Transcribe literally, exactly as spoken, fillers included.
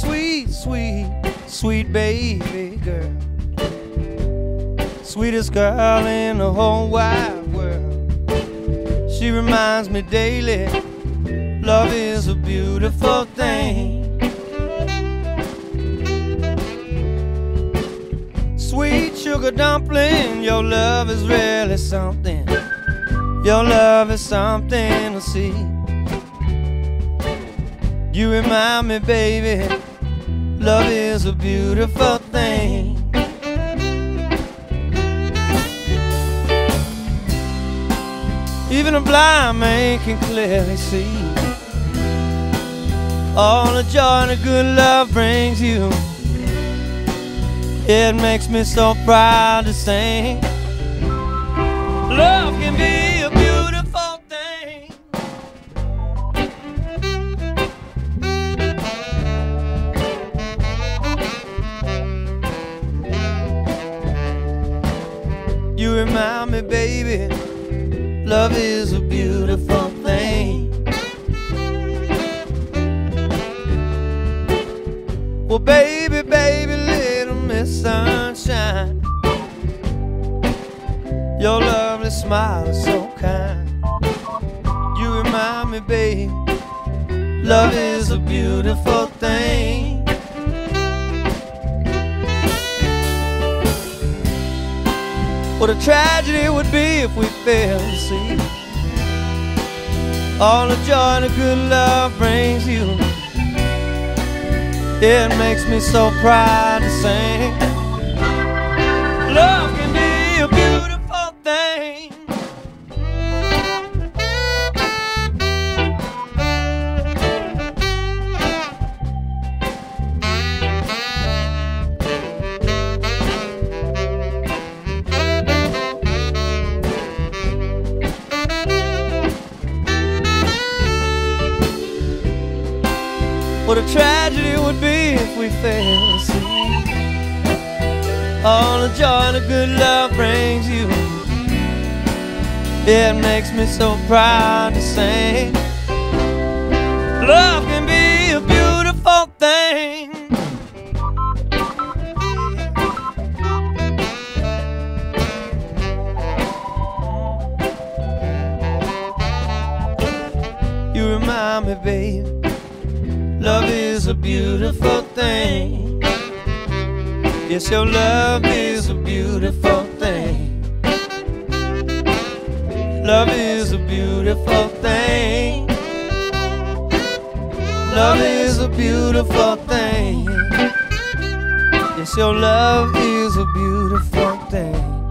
sweet, sweet, sweet baby girl. Sweetest girl in the whole wide world. She reminds me daily, love is a beautiful thing. Sweet sugar dumpling, your love is really something. Your love is something to see. You remind me, baby, love is a beautiful thing. Even a blind man can clearly see all the joy and the good love brings you. It makes me so proud to sing. Love can be a beautiful thing. You remind me, baby, love is a beautiful thing. Well, baby, baby, little Miss Sunshine, your lovely smile is so kind. You remind me, babe, love is a beautiful thing. What a tragedy it would be if we failed to see all the joy and the good love brings you. It makes me so proud to sing. Love can be a beautiful thing. What a tragedy it would be if we failed to see all the joy and the good love brings you. It makes me so proud to sing. Love can be a beautiful thing. You remind me, babe, love is a beautiful thing. Yes, your love is a beautiful thing. Love is a beautiful thing. Love is a beautiful thing. Yes, your love is a beautiful thing.